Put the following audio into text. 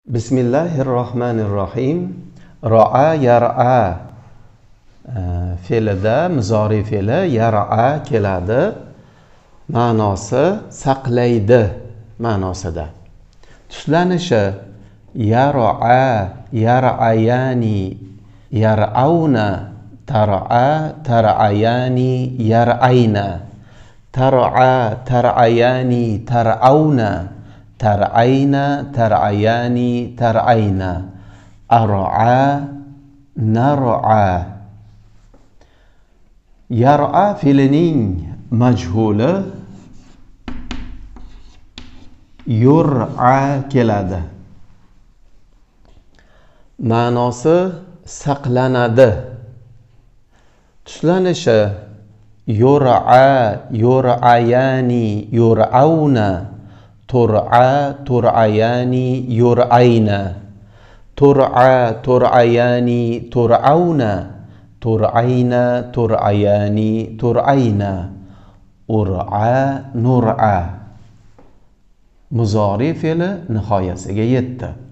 Bismillahirrohmanirrohim. Ro'a yar'a fe'lida muzori fe'li yar'a keladi. Ma'nosi saqlaydi ma'nosida. Tuslanishi yar'a, yar'ayani, yar'auna, tar'a, tar'ayani, yar'ayna, tar'a, tar'ayani, tar'auna, tar'ayna, tar'ayani, tar'ayna, ar'a, nar'a. Yar'a fe'lining majhuli yur'a keladi. Ma'nosi saqlanadi. Tuslanishi yur'a, yur'ayani, yur'auna, tur'a, tur'ayani, yur'ayna, tur'a, tur'ayani, tur'auna, tur'ayna, tur'ayani, tur'ayna, ur'a, nur'a. Muzori fe'li nihoyasiga yetdi.